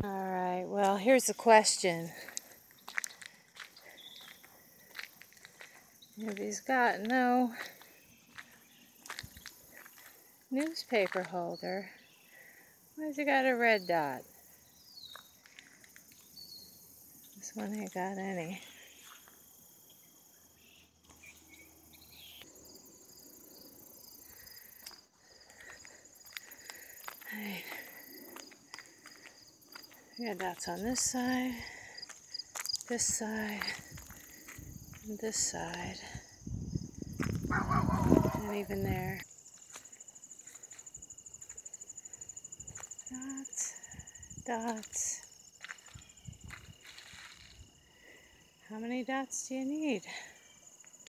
Alright, well, here's the question. If he's got no newspaper holder, why has he got a red dot? This one ain't got any. Right. We got dots on this side, and this side, and even there. Dots, dots. How many dots do you need?